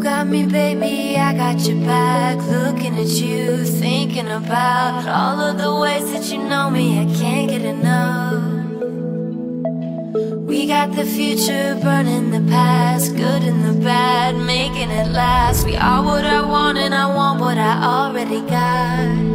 got me, baby, I got your back. Looking at you, thinking about all of the ways that you know me, I can't get enough. We got the future burning the past, good and the bad, making it last. We are what I want and I want what I already got.